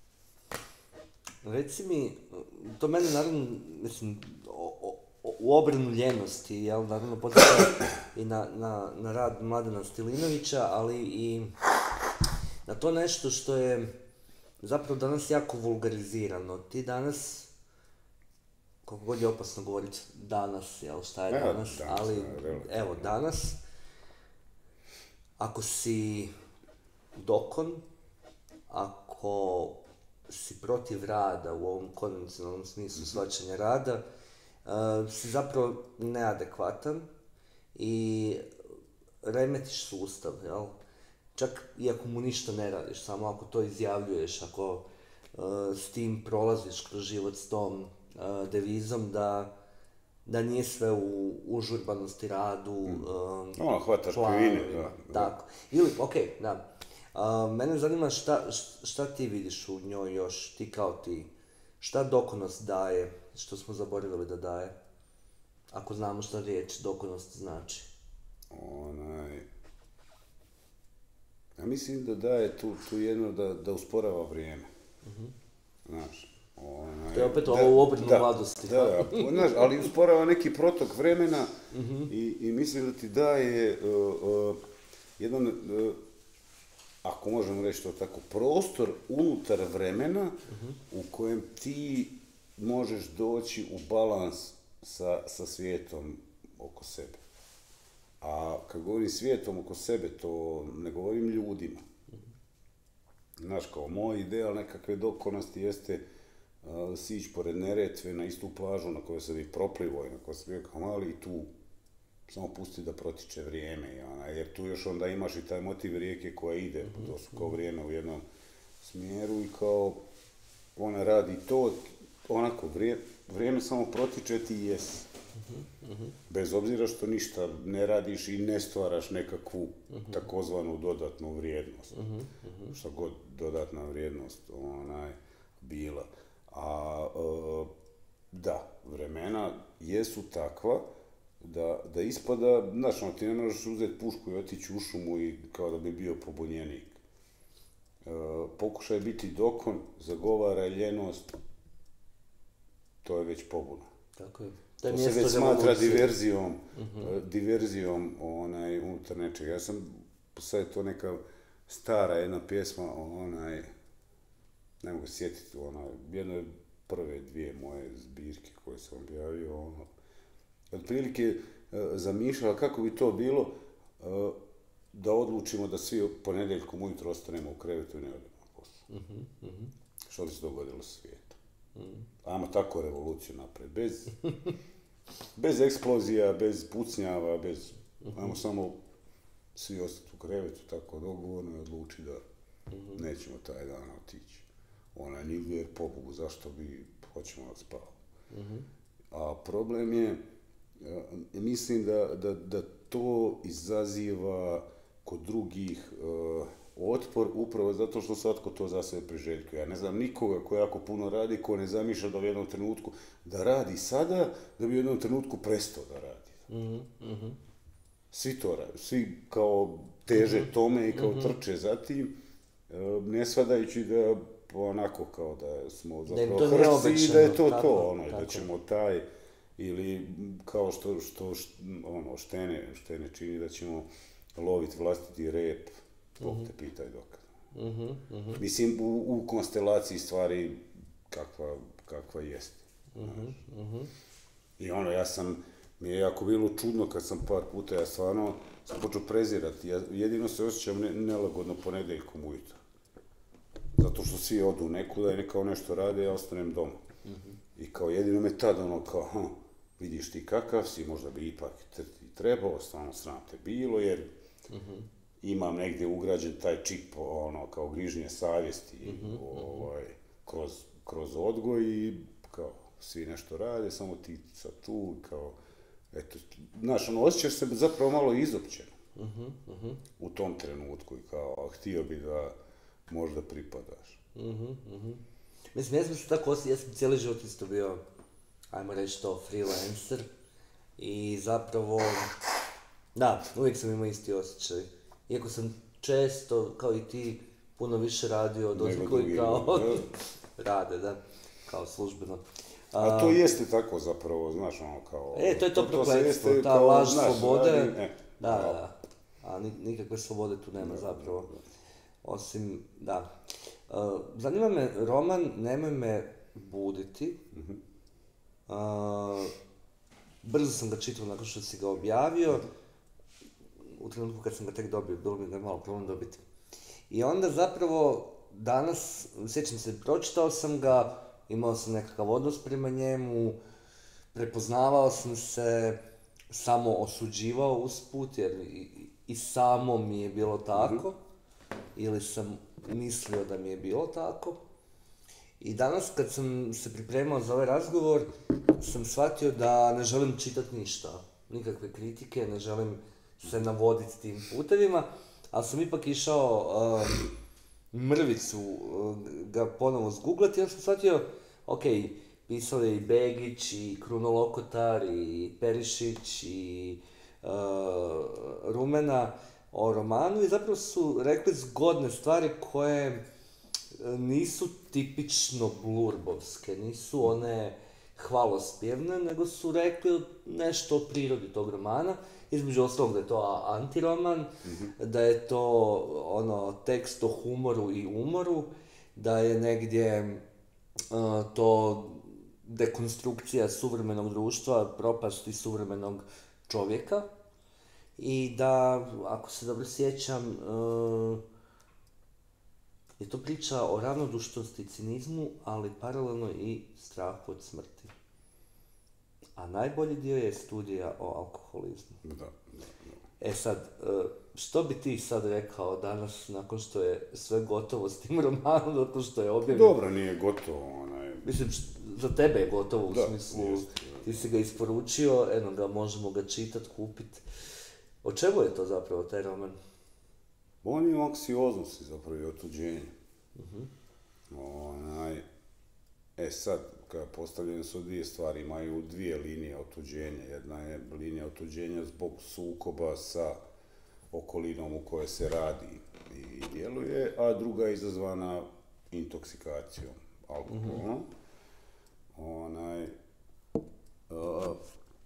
Reci mi, to mene naravno, mislim, o, o, u obranu ljenosti, jel, naravno podsjeća i na, na, na rad Mladena Stilinovića, ali i na to nešto što je zapravo danas jako vulgarizirano. Ti danas, koliko god je opasno govoriti danas, jel, šta je danas, danas, danas ali evo, danas, ako si dokon, ako si protiv rada u ovom konvencionalnom smislu mm-hmm. shvaćanja rada, uh, si zapravo neadekvatan i remetiš sustav, jel? Čak i ako mu ništa ne radiš, samo ako to izjavljuješ, ako uh, s tim prolaziš kroz život s tom uh, devizom da da nije sve u užurbanosti, radu, mm. um, ono, hvataš krivine, da. Tako. Ili, okej, okay, da. Uh, mene zanima šta, šta ti vidiš u njoj još, ti kao ti. Šta dokonost daje, što smo zaboravili da daje? Ako znamo šta riječ dokonost znači. Onaj... Ja mislim da daje tu, tu jedno da, da usporava vrijeme. Mm-hmm. Znaš. Onaj, to je opet ovo u obrnu mladosti. Da, da, znaš, ali usporava neki protok vremena mm-hmm. i, i mislim da ti daje uh, uh, jedan, uh, ako možemo reći to tako, prostor unutar vremena mm-hmm. u kojem ti možeš doći u balans sa, sa svijetom oko sebe. A kad govorim svijetom oko sebe, to ne govorim ljudima. Mm-hmm. Znaš, kao moj ideal nekakve dokonosti jeste Uh, sići pored Neretve na istu plažu na kojoj sam ih proplivo i na kojoj sam bio kao mali i tu samo pusti da protiče vrijeme. Ona, jer tu još onda imaš i taj motiv rijeke koja ide, mm-hmm. to su kao vrijeme u jednom smjeru i kao ona radi to, onako vrije, vrijeme samo protiče ti jesi. Uh-huh, uh-huh. Bez obzira što ništa ne radiš i ne stvaraš nekakvu uh-huh. takozvanu dodatnu vrijednost. Uh-huh, uh-huh. Što god dodatna vrijednost onaj bila. A uh, da, vremena jesu takva da, da ispada, znaš, ono, ti ne možeš uzeti pušku i otići u šumu i kao da bi bio pobunjenik. Uh, pokušaj biti dokon, zagovara ljenost, to je već pobuna. Tako je. To, to se već smatra diverzijom, uh-huh. diverzijom onaj, unutar nečega. Ja sam, sad je to neka stara jedna pjesma, onaj, ne mogu sjetiti, onaj, jedno prve dvije moje zbirke koje sam objavio, ono, otprilike uh, zamišljala kako bi to bilo uh, da odlučimo da svi ponedjeljkom ujutro ostanemo u krevetu i ne odemo na posao. Uh-huh. Uh-huh. Što bi se dogodilo svijetu? Mm. Ajmo tako revoluciju napred, bez, bez eksplozija, bez pucnjava, bez, mm-hmm. ajmo samo svi ostati u krevetu tako dogovorno i odluči da mm-hmm. nećemo taj dan otići. Ona nigdje, jer pobogu, zašto bi, hoćemo da spavamo. Mm-hmm. A problem je, mislim da, da, da to izaziva kod drugih uh, otpor, upravo zato što svatko to za sebe priželjkuje. Ja ne znam nikoga ko jako puno radi, ko ne zamišlja da u jednom trenutku da radi sada, da bi u jednom trenutku prestao da radi. Mm-hmm. Svi to radi, svi kao teže mm-hmm. tome i kao mm-hmm. trče za tim, ne shvatajući da onako kao da smo zapravo hrci i da je to tako, to, ono, da ćemo taj, ili kao što, što, što ono, štene, štene čini da ćemo loviti vlastiti rep. Bog te pitaj dokad. Uh-huh, uh-huh. Mislim, u, u konstelaciji stvari kakva, kakva jeste. Uh-huh, uh-huh. I ono, ja sam, mi je jako bilo čudno kad sam par puta, ja stvarno sam počeo prezirati. Ja jedino se osjećam ne, nelagodno ponedjeljkom ujutro. Zato što svi odu nekuda i kao nešto rade, ja ostanem doma. Uh-huh. I kao jedino me tad ono kao, hm, vidiš ti kakav si, možda bi ipak te trebao, stvarno sram te bilo, jer uh-huh. imam negdje ugrađen taj čip, ono, kao grižnje savjesti, mm-hmm. ovaj, kroz, kroz odgoj i kao, svi nešto rade, samo ti sad tu, kao, eto, znaš, ono, osjećaš se zapravo malo izopćeno mm-hmm. u tom trenutku i kao, htio bi da možda pripadaš. Mm-hmm. Mm-hmm. Mislim, ja sam se tako osjećao, ja sam cijeli život isto bio, ajmo reći to, freelancer i zapravo, da, uvijek sam imao isti osjećaj. Iako sam često, kao i ti, puno više radio od onih koji kao rade, da, kao službeno. A, a to jeste tako zapravo, znaš, ono kao... E, to je to, to prokletstvo, ta kao, laž znaš, slobode, radi, e, da, da, da, a nikakve slobode tu nema da, zapravo, da, da. Osim, da. Uh, zanima me, roman Nemoj me buditi, mm-hmm. uh, brzo sam ga čitao nakon što si ga objavio, u trenutku kad sam ga tek dobio, bilo mi ga malo problem dobiti. I onda zapravo danas, sjećam se, pročitao sam ga, imao sam nekakav odnos prema njemu, prepoznavao sam se, samo osuđivao usput, jer i, i samo mi je bilo tako, mm-hmm. ili sam mislio da mi je bilo tako. I danas kad sam se pripremao za ovaj razgovor, sam shvatio da ne želim čitati ništa, nikakve kritike, ne želim se navoditi tim putevima, ali sam ipak išao uh, mrvicu uh, ga ponovo zguglati i onda sam shvatio, ok, pisali i Begić, i Kruno Lokotar, i Perišić, i uh, Rumena o romanu i zapravo su rekli zgodne stvari koje nisu tipično blurbovske, nisu one hvalospjevne, nego su rekli nešto o prirodi tog romana. Između ostalog da je to antiroman, mm-hmm. da je to ono tekst o humoru i umoru, da je negdje uh, to dekonstrukcija suvremenog društva, propasti suvremenog čovjeka i da, ako se dobro sjećam, uh, je to priča o ravnodušnosti i cinizmu, ali paralelno i strahu od smrti. A najbolji dio je studija o alkoholizmu. Da, da, da. E sad, što bi ti sad rekao danas, nakon što je sve gotovo s tim romanom, zato što je objavljen? Dobro, nije gotovo, onaj... Mislim, za tebe je gotovo u da, smislu, jest, ti si ga isporučio, eno ga, možemo ga čitat, kupit. O čemu je to zapravo, taj roman? On je o anksioznosti zapravo i otuđenju. Uh-huh. Onaj, e sad, kada postavljene su dvije stvari, imaju dvije linije otuđenja. Jedna je linija otuđenja zbog sukoba sa okolinom u kojoj se radi i djeluje, a druga je izazvana intoksikacijom alkoholom. Mm-hmm. Onaj, uh,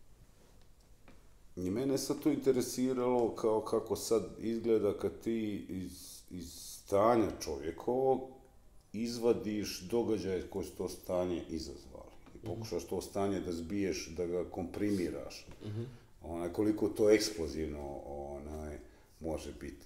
i mene sad to interesiralo kao kako sad izgleda kad ti iz, iz stanja čovjekovog izvadiš događaje koje su to stanje izazvali. I pokušaš to stanje da zbiješ, da ga komprimiraš. Mm-hmm. Onaj, koliko to eksplozivno onaj, može biti.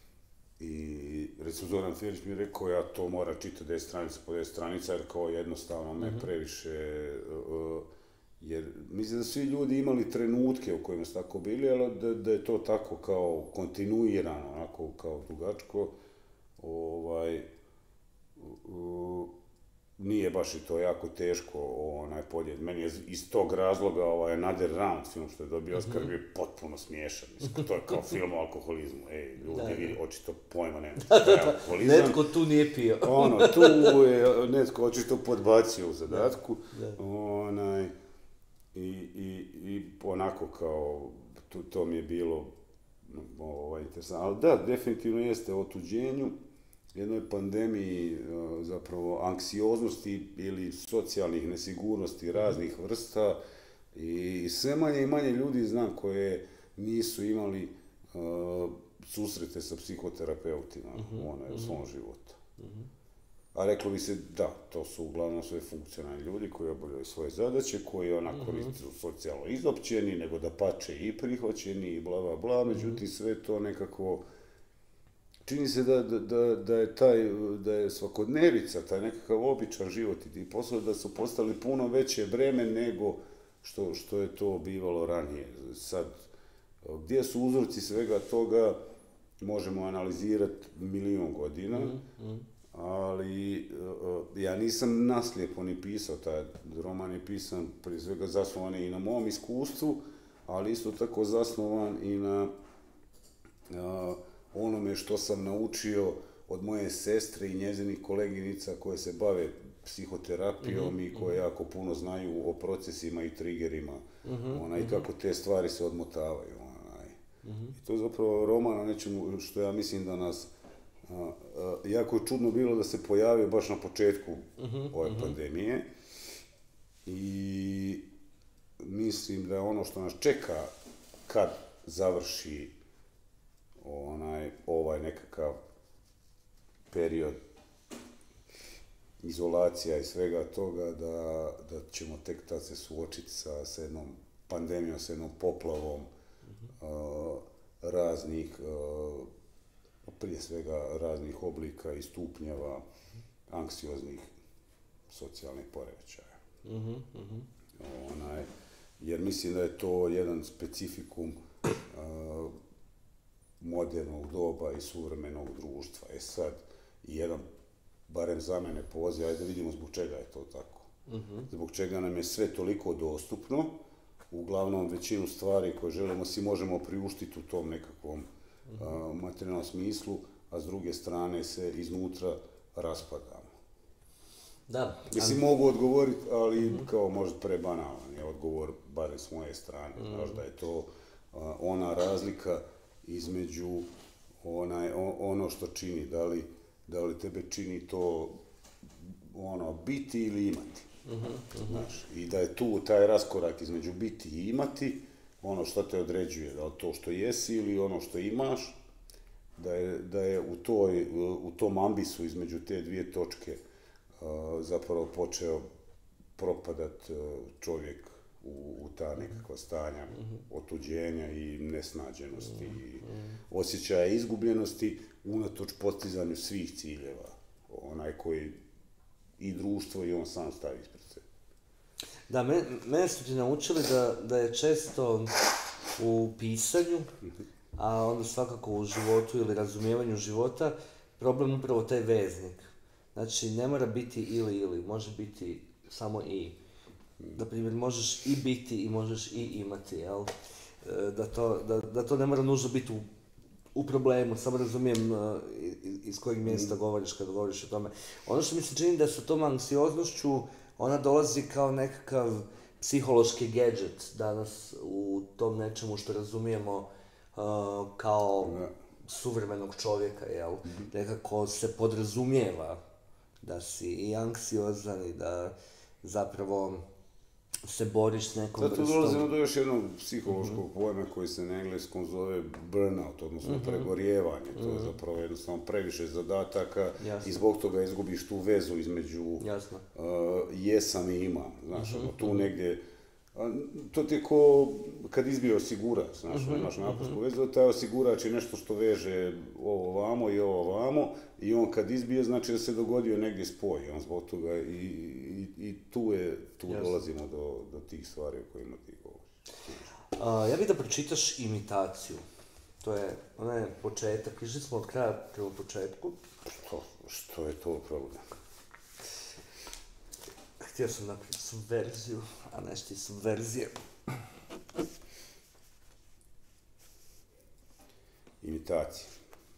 I recimo Zoran Ferić mi je rekao ja to moram čitati deset stranica po deset stranica jer kao jednostavno me mm-hmm. previše... Uh, jer mislim da svi ljudi imali trenutke u kojima su tako bili, ali da, da je to tako kao kontinuirano, onako kao dugačko, ovaj, uh, nije baš i to jako teško onaj podjeti. Meni je iz tog razloga ovaj Another Round film što je dobio Oscar mm-hmm. bio potpuno smiješan. Mislim, to je kao film o alkoholizmu. Ej, ljudi, da, vidi, očito pojma nema što je alkoholizam. Netko tu nije pio. Ono, tu je netko očito podbacio u zadatku. Da. Onaj, i, i, i onako kao, to, to mi je bilo ovaj, interesantno. Ali da, definitivno jeste o otuđenju, jednoj pandemiji zapravo anksioznosti ili socijalnih nesigurnosti raznih vrsta i sve manje i manje ljudi znam koje nisu imali uh, susrete sa psihoterapeutima uh-huh, one, uh-huh. u svom životu. Uh-huh. A reklo bi se da, to su uglavnom sve funkcionalni ljudi koji obavljaju svoje zadaće, koji onako uh-huh. nisu socijalno izopćeni, nego da pače i prihvaćeni i bla bla bla, međutim sve to nekako čini se da, da, da je taj, da je svakodnevica, taj nekakav običan život i ti poslovi da su postali puno veće breme nego što, što je to bivalo ranije. Sad, gdje su uzroci svega toga, možemo analizirati milion godina, mm-hmm. ali ja nisam naslijepo ni pisao, taj roman je pisan prije svega zasnovan i na mom iskustvu, ali isto tako zasnovan i na a, onome što sam naučio od moje sestre i njezinih koleginica koje se bave psihoterapijom mm-hmm. i koje jako puno znaju o procesima i triggerima mm-hmm. onaj, i kako te stvari se odmotavaju. Onaj. Mm-hmm. I to je zapravo roman o nečemu što ja mislim da nas a, a, jako je čudno bilo da se pojavio baš na početku mm-hmm. ove mm-hmm. pandemije i mislim da je ono što nas čeka kad završi onaj, ovaj nekakav period izolacija i svega toga, da, da ćemo tek tad se suočiti sa, sa jednom pandemijom, sa jednom poplavom mm-hmm. uh, raznih, uh, prije svega raznih oblika i stupnjeva anksioznih socijalnih poremećaja. Mm-hmm. Onaj, jer mislim da je to jedan specifikum uh, modernog doba i suvremenog društva. E sad, jedan, barem za mene poziv, ajde vidimo zbog čega je to tako. Mm-hmm. Zbog čega nam je sve toliko dostupno, uglavnom većinu stvari koje želimo si možemo priuštiti u tom nekakvom mm-hmm. a, materijalnom smislu, a s druge strane se iznutra raspadamo. Da. Mislim, ali... mogu odgovoriti, ali mm-hmm. kao možda prebanalan je odgovor, barem s moje strane. Mm-hmm. Znaš da je to a, ona razlika između onaj, ono što čini, da li, da li tebe čini to ono, biti ili imati. Uh-huh, znaš, i da je tu taj raskorak između biti i imati, ono što te određuje, da li to što jesi ili ono što imaš, da je, da je u, toj, u tom ambisu između te dvije točke uh, zapravo počeo propadat uh, čovjek u, u ta nekakva stanja mm-hmm. otuđenja i nesnađenosti mm-hmm. i osjećaja izgubljenosti unatoč postizanju svih ciljeva, onaj koji i društvo i on sam stavi ispred sebe. Da, me, mene su ti naučili da, da je često u pisanju, mm-hmm. a onda svakako u životu ili razumijevanju života, problem upravo taj veznik. Znači, ne mora biti ili ili, može biti samo i. Na primjer, možeš i biti i možeš i imati, jel? Da to, da, da to ne mora nužno biti u, u problemu, samo razumijem uh, iz kojeg mjesta mm. govoriš kad govoriš o tome. Ono što mi se čini da sa tom anksioznošću, ona dolazi kao nekakav psihološki gadget danas u tom nečemu što razumijemo uh, kao ne. suvremenog čovjeka, jel? Mm-hmm. Nekako se podrazumijeva da si i anksiozan i da zapravo se boriš s nekom vrstom. Zato dolazimo do još jednog psihološkog mm-hmm. pojma koji se na engleskom zove burnout, odnosno mm-hmm. pregorijevanje. To mm-hmm. je zapravo jednostavno previše zadataka. Jasno. I zbog toga izgubiš tu vezu između uh, jesam i imam. Znaš, mm-hmm. tu negdje, a, to ti je ko kad izbije osigurač, znaš, mm-hmm. imaš napunsku mm-hmm. vezu, taj osigurač je nešto što veže ovo vamo i ovo vamo i on kad izbije znači da se dogodio negdje spoj, on zbog toga i, i, i tu je, tu yes. dolazimo do, do tih stvari o kojima ti govoriš. Ja bih da pročitaš imitaciju, to je onaj početak, išli smo od kraja prema početku. Što, što je to problem? Htio sam napraviti subverziju, a nešto i subverzije. Imitacija.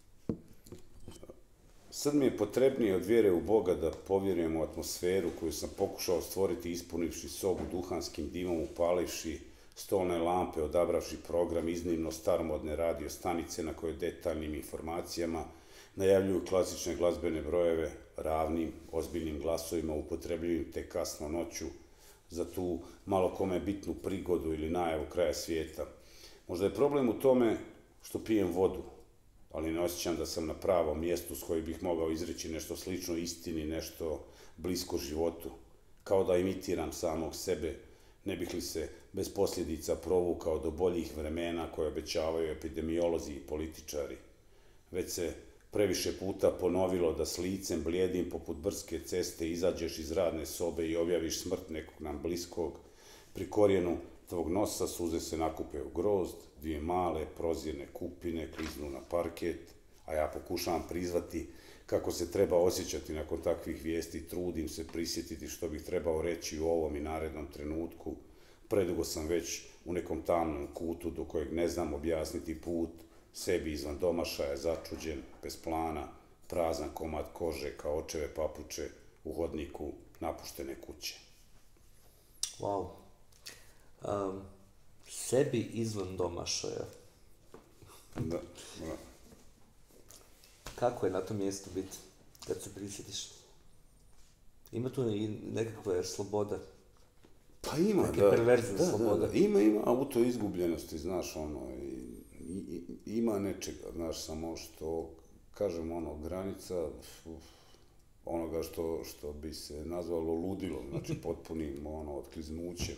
Sad mi je potrebnije od vjere u Boga da povjerujem u atmosferu koju sam pokušao stvoriti ispunivši sobu duhanskim dimom, upalivši stolne lampe, odabravši program iznimno staromodne radio stanice na koje detaljnim informacijama najavljuju klasične glazbene brojeve ravnim, ozbiljnim glasovima, upotrebljivim te kasno noću za tu malo kome bitnu prigodu ili najavu kraja svijeta. Možda je problem u tome što pijem vodu, ali ne osjećam da sam na pravom mjestu s kojim bih mogao izreći nešto slično istini, nešto blisko životu, kao da imitiram samog sebe, ne bih li se bez posljedica provukao do boljih vremena koje obećavaju epidemiolozi i političari. Već se previše puta ponovilo da s licem blijedim poput brdske ceste izađeš iz radne sobe i objaviš smrt nekog nam bliskog. Pri korijenu tvog nosa suze se nakupe u grozd, dvije male prozirne kupine kliznu na parket, a ja pokušavam prizvati kako se treba osjećati nakon takvih vijesti, trudim se prisjetiti što bih trebao reći u ovom i narednom trenutku. Predugo sam već u nekom tamnom kutu do kojeg ne znam objasniti put, sebi izvan domašaja, začuđen, bez plana, prazan komad kože kao očeve papuče u hodniku napuštene kuće. Wow. Um, sebi izvan domašaja. Da, da. Kako je na tom mjestu biti, kad se prisjetiš? Ima tu i nekakva sloboda? Pa ima, neke da. perverzne da, slobode. Da, da. Ima, ima, a u toj izgubljenosti, znaš, ono, i, i, ima nečega, znaš, samo što, kažem, ono, granica uf, onoga što, što bi se nazvalo ludilo, znači potpunim, ono, otkliznućem,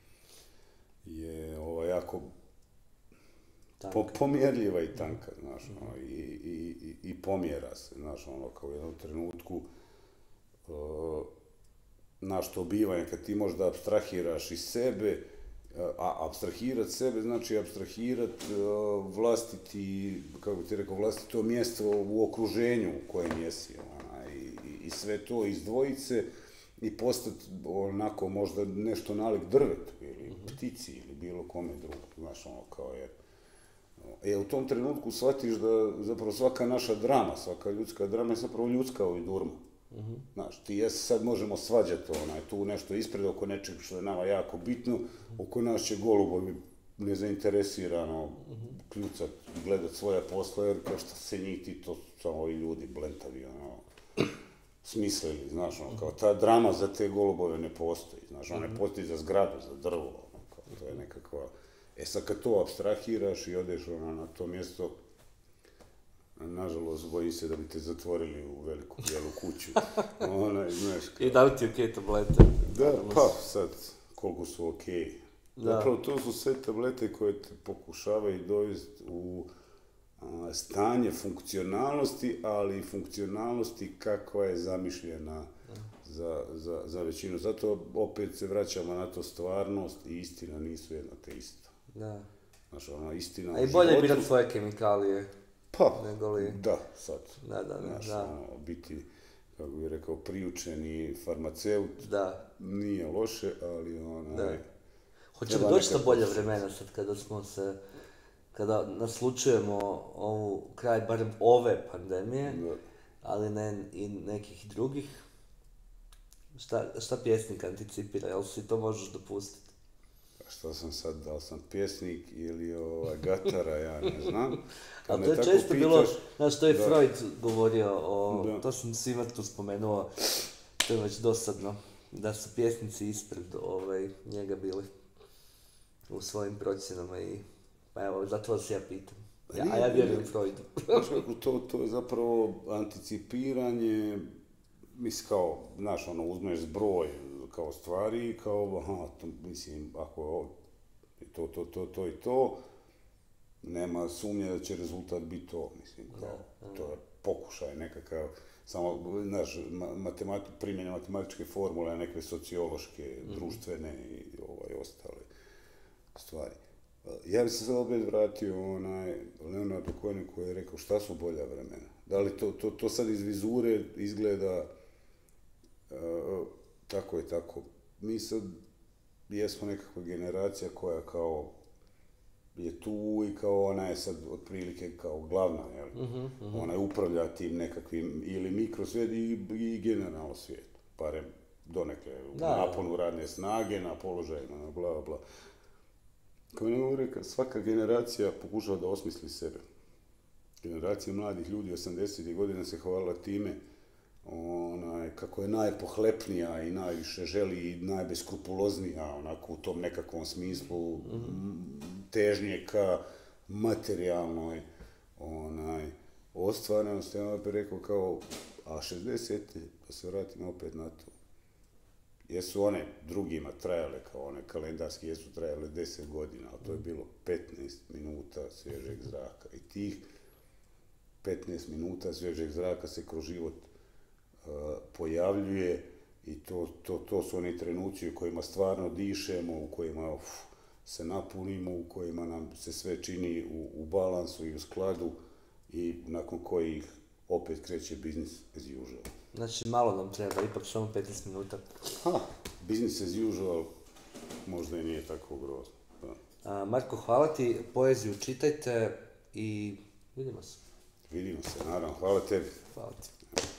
je ovo jako po, pomjerljiva i tanka, znaš, ono, i, i, i, i pomjera se, znaš, ono, kao u jednom trenutku, uh, znaš, to bivanje, kad ti možda apstrahiraš iz sebe, a abstrahirat sebe znači abstrahirat uh, vlastiti, kako ti rekao, vlastito mjesto u okruženju u kojem jesi, ona, i, i sve to izdvojit se i postati onako možda nešto nalik drvetu ili mm-hmm. ptici ili bilo kome drugom, znaš, ono, kao jer E, u tom trenutku shvatiš da zapravo svaka naša drama, svaka ljudska drama je zapravo ljudska i durma. Mm-hmm. Znaš, ti ja sad možemo svađati onaj, tu nešto ispred oko nečeg što je nama jako bitno, oko nas će golubovi nezainteresirano mm-hmm. kljucat i gledat svoje posle, jer kao što se njih ti to samo ovi ljudi blentavi, ono, smislili, znaš, ono, kao ta drama za te golubove ne postoji, znaš, ona ne postoji za zgradu, za drvo, ono, kao, to je nekakva. E sad kad to apstrahiraš i odeš ono, na to mjesto, nažalost, bojim se da bi te zatvorili u veliku bijelu kuću. Ona, znaš, kao... I da li ti okej tablete? Da, pa sad, koliko su okej. Zapravo, to su sve tablete koje te pokušavaju dovesti u a, stanje funkcionalnosti, ali i funkcionalnosti kakva je zamišljena za, za, za većinu. Zato opet se vraćamo na to, stvarnost i istina nisu jedno te isto. Da. Znaš, ona istina a i bolje je birati svoje kemikalije. Pa, nego li... da, sad. Da, da, da. Znaš, da. ono, biti, kako bih rekao, priučeni farmaceut. Da. Nije loše, ali onaj... Da. Hoće li doći do bolje vremena sad kada smo se, kada naslučujemo ovu kraj barem ove pandemije, Da. ali ne i nekih drugih? Šta, šta pjesnik anticipira, jel si to možeš dopustiti? A što sam sad, da li sam pjesnik ili ovaj, gatara, ja ne znam. Kad Ali me to je tako često pitaš, bilo, znaš, to je da. Freud govorio o, Da. to sam svima tu spomenuo, to je već dosadno, da su pjesnici ispred ovaj, njega bili u svojim procjenama i, pa evo, zato vas ja pitam. Ja, a ja vjerujem Freudu. Znaš kako, to, to je zapravo anticipiranje, mislim kao, znaš, ono, uzmeš zbroj kao stvari i kao, aha, to, mislim, ako je ovo, to, to, to, to i to, nema sumnje da će rezultat biti to, mislim, kao, to je pokušaj nekakav, samo, znaš, matemat, primjenja matematičke formule, neke sociološke, društvene i ovaj, ostale stvari. Ja bih se sad opet vratio onaj Leonardo Cohenu koji je rekao šta su bolja vremena. Da li to, to, to sad iz vizure izgleda uh, tako i tako. Mi sad jesmo nekakva generacija koja kao je tu i kao ona je sad otprilike kao glavna, jel? Uh-huh, uh-huh. Ona je upravlja tim nekakvim ili mikrosvijet i, i generalno svijet. Barem donekle u naponu radne snage, na položajima, na bla bla. Kao ne govore, svaka generacija pokušava da osmisli sebe. Generacija mladih ljudi osamdesetih godina se hvalila time onaj, kako je najpohlepnija i najviše želi i najbeskrupuloznija onako u tom nekakvom smislu mm-hmm. težnje ka materijalnoj onaj, ostvarenosti. Ja bih rekao kao, a šezdesete da se vratimo opet na to. Jesu one drugima trajale, kao one kalendarski, jesu trajale deset godina, ali to je bilo petnaest minuta svježeg zraka. I tih petnaest minuta svježeg zraka se kroz život uh, pojavljuje i to, to, to su oni trenuci u kojima stvarno dišemo, u kojima uf, se napunimo, u kojima nam se sve čini u, u balansu i u skladu i nakon kojih opet kreće business as usual. Znači, malo nam treba, ipak samo petnaest minuta. Ha, business as usual možda i nije tako grozno. Da. A, Marko, hvala ti, poeziju čitajte i vidimo se. Vidimo se, naravno. Hvala tebi. Hvala ti.